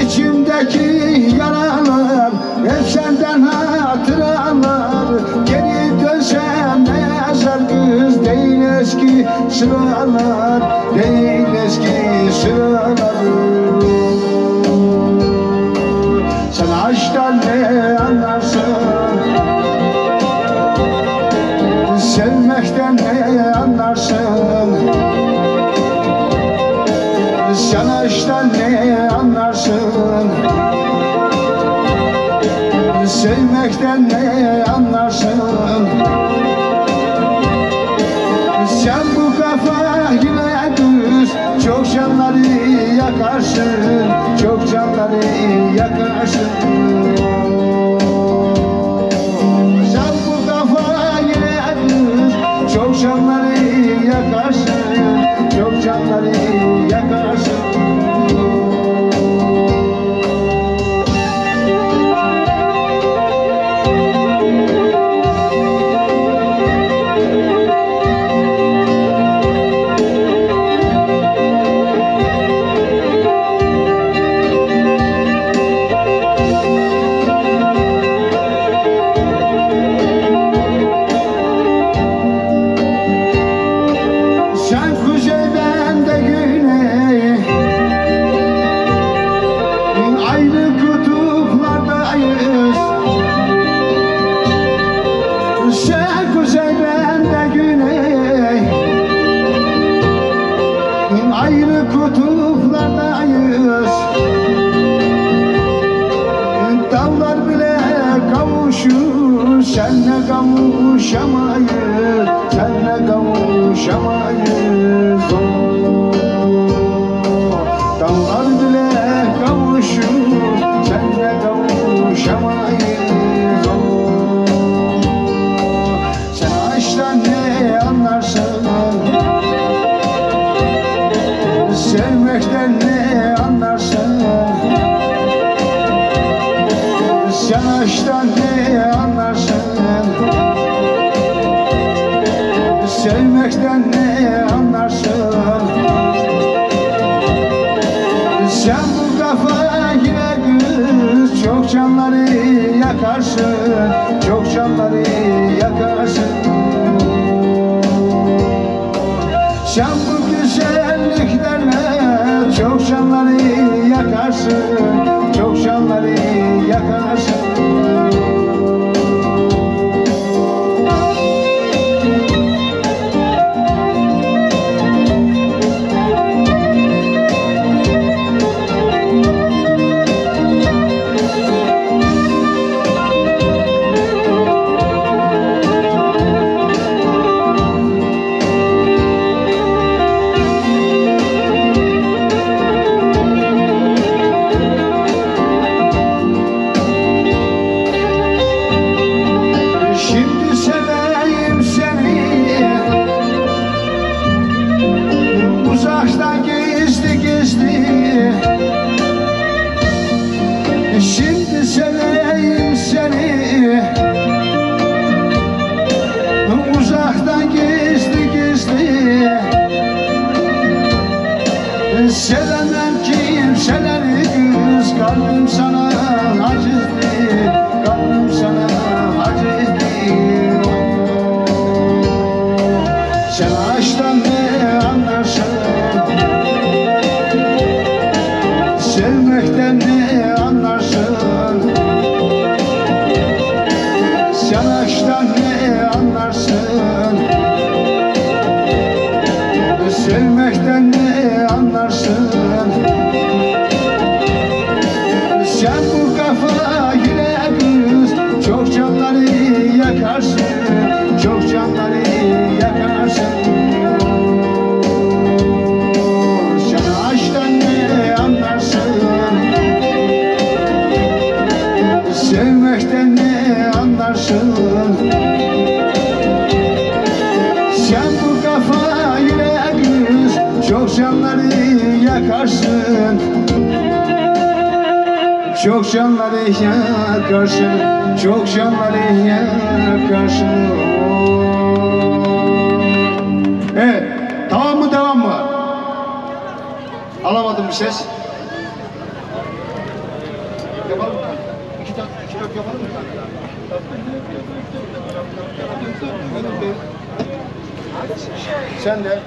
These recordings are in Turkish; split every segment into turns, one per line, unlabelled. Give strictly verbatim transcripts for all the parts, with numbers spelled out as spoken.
İçimdeki yaralar hep senden hatıralar. Geri dönsem ne yazar kız, değil eski sıralar, değil eski sıralar. Sen aşktan ne anlarsın, sevmekten ne anlarsın? Sen aşktan ne anlarsın, sevmekten ne anlarsın? Sen bu kafa yine düz, çok canları yakarsın, çok canları yakarsın. Sen bu kafa yine düz, çok canları yakarsın, çok canları yakarsın. Ayrı kutuplardayız, dağlar bile kavuşur, senle kavuşamayız, senle kavuşamayız. Dağlar bile kavuşur, senle kavuşamayız. Sen aşktan ne anlarsın, sevmekten ne anlarsın? Sen aşktan ne anlarsın, sevmekten ne anlarsın? Sen bu kafa yine kız, çok canları yakarsın, çok canları yakarsın. Sen bu güzelliklerle çok canları yakarsın, çok canları yakarsın. Şimdi seveyim seni, uzaktan gizli gizli. Sevemem kimseleri kız, kalbim sana acizli, kalbim sana acizli. Sen aşktan ne anlarsın, sevmekten ne anlarsın? Sen aşktan ne anlarsın, sevmekten ne anlarsın? Sen bu kafa yine kız, çok canları yakarsın, çok canları yakarsın. Sen aşktan ne anlarsın, sevmekten ne anlarsın? Sen bu kafa yine kız, çok canları yakarsın, çok canları yakarsın, çok canları yakarsın. Evet, tamam mı, devam mı? Alamadım bir ses. Yapalım mı? İki tane, iki dört yapalım mı? Sen de.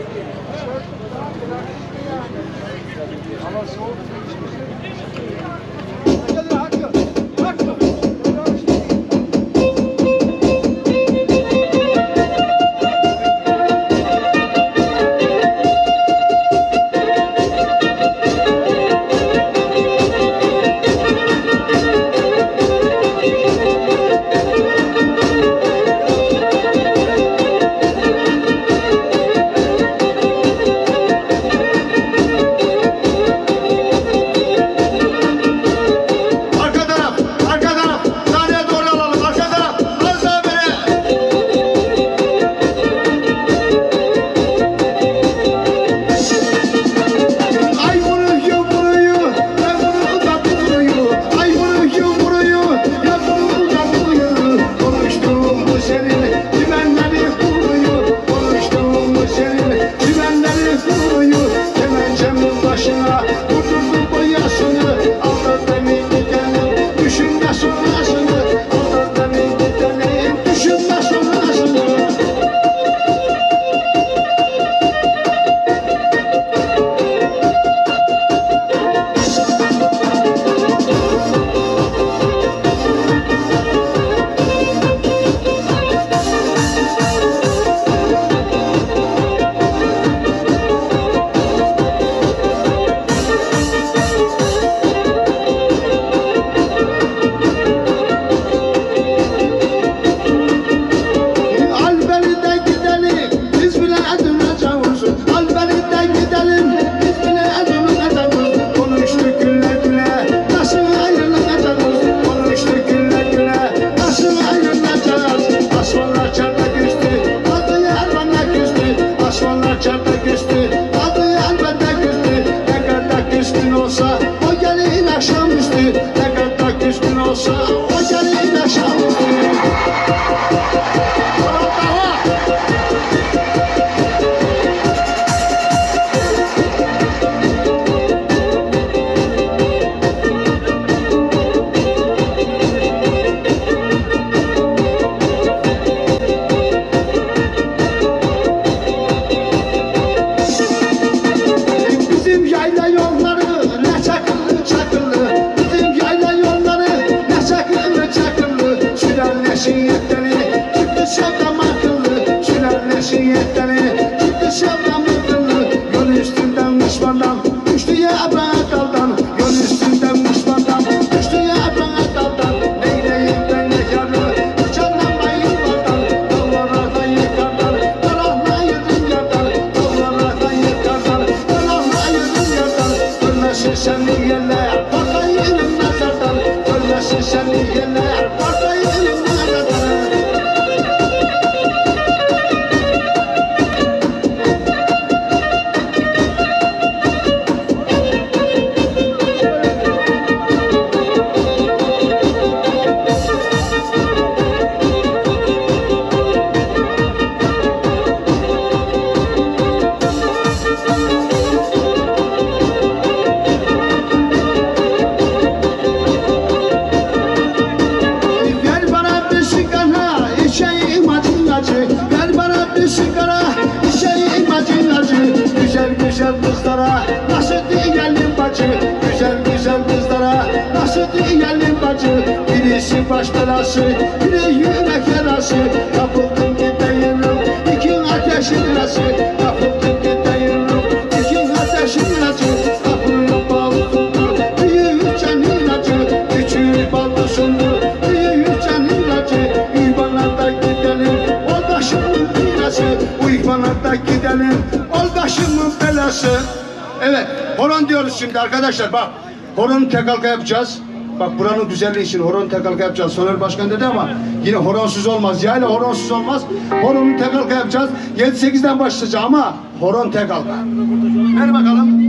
Baş belası, biri yürek yarası. Kapıldım gideyim, ikin ateşin arası. Kapıldım gideyim, ikin ateşin arası. Kapıldım balısındır, büyüyeceksin ilacı. Küçük balısındır, büyüyeceksin ilacı. Uy bana da gidelim, ol başımın belası. Uy bana da gidelim, ol başımın belası. Evet, horon diyoruz şimdi arkadaşlar, bak. Horon tek halka yapacağız. Bak buranın güzelliği için horon tek halka yapacağız. Soner Başkan dedi ama yine horonsuz olmaz. Yayla horonsuz olmaz. Horonu tek halka yapacağız. yedi sekizden başlayacağız ama horon tek halka. Ver bakalım.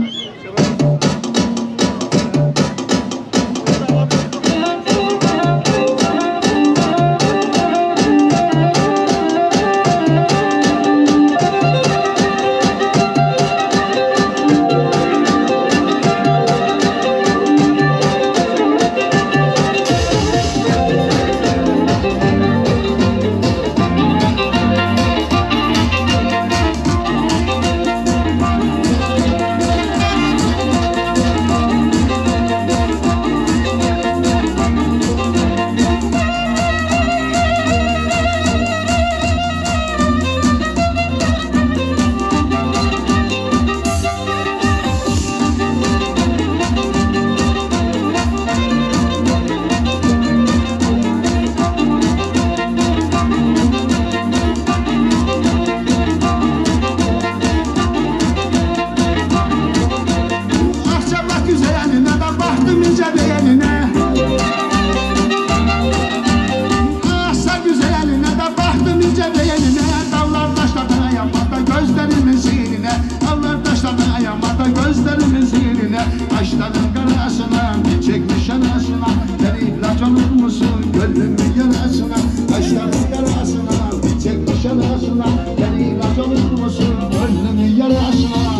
yarasına, sen ilaç olur musun gönlümün yarasına? Kaşların yarasına, bir çekmiş yarasına, sen ilaç olur musun gönlümün yarasına?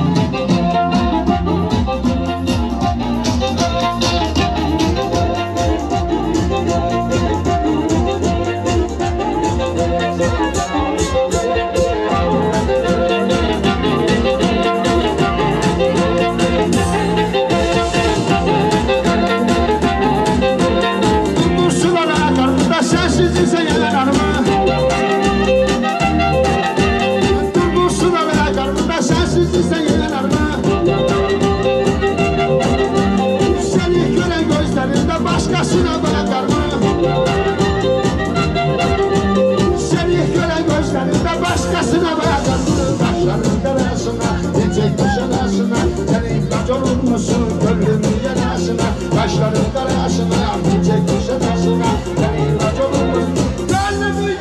Başkasına bakar mı? Seni gören gözlerinde başkasına bakar mı? Taşların arasına, diyecek taşın arasına, sen ilaç olur musun gönlümün yarasına? Taşların arasına, diyecek taşın arasına, sen ilaç olur musun gönlümün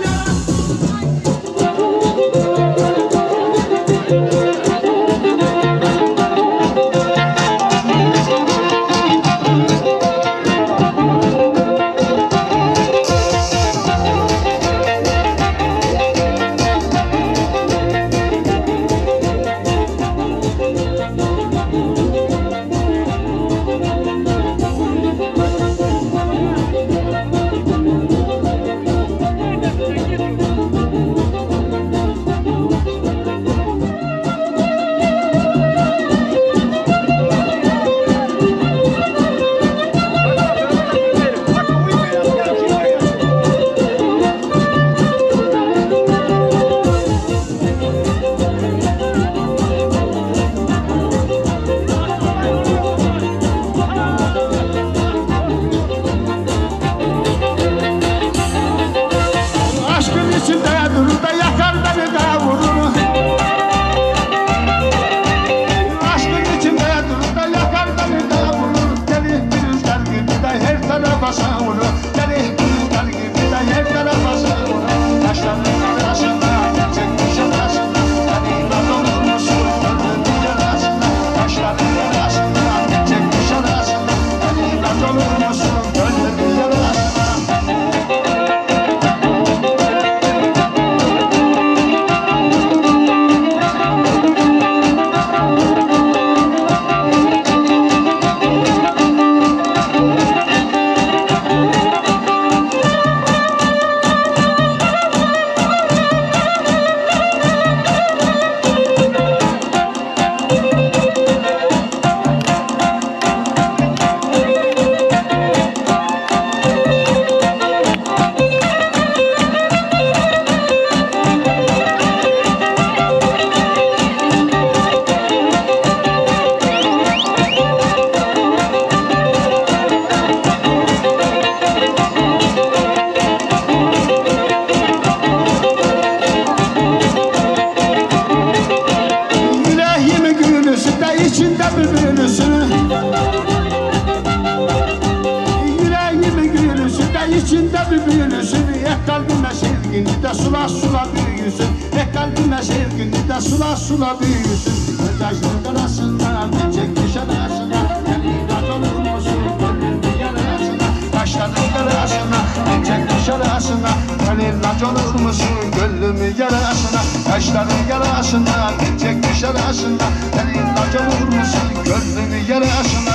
içinde bir büyülüsün, eh kalbime sevgini de sula sula büyüsün, eh kalbime sevgini de sula sula büyüsün. Gözyaşların arasından çekmiş arasına, sen ilaç olur musun gönlümün yarasına? Kaşların arasına, çekmiş arasına, sen ilaç olur musun gönlümün yarasına? Kaşların arasına, çekmiş arasına, sen ilaç olur musun gönlümün yarasına?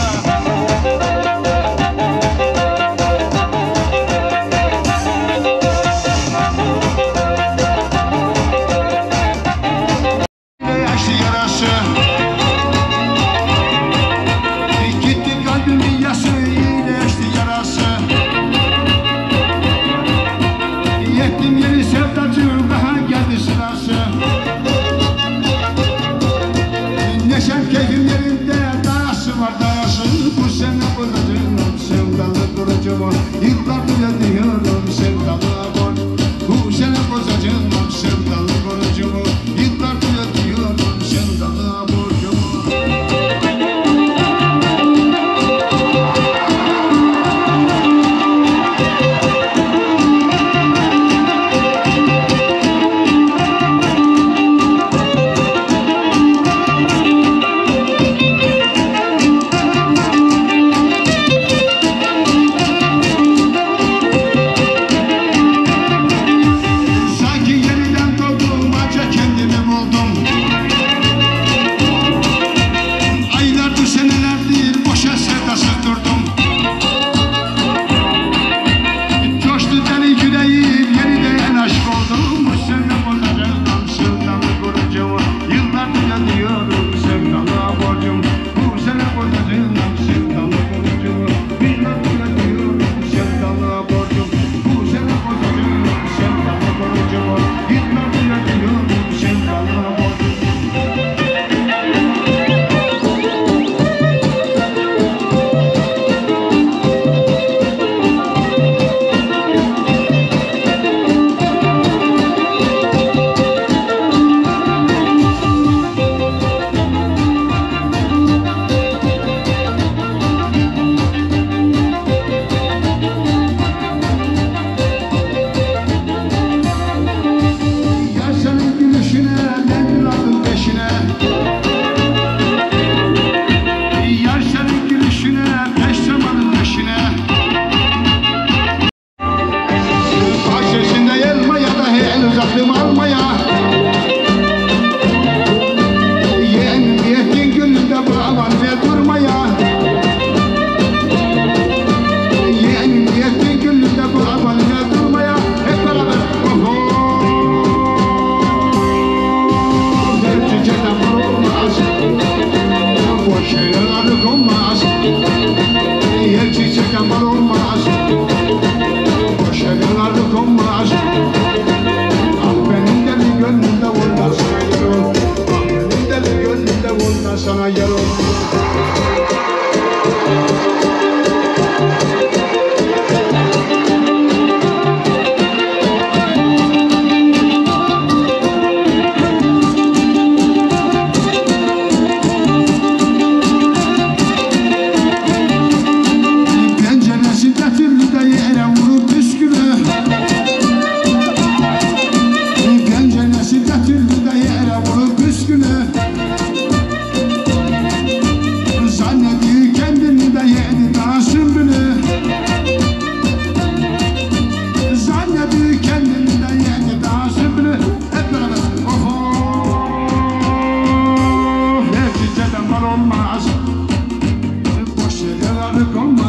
Neşem keyfim yerinde, dayası var dayası.
artık olmaz.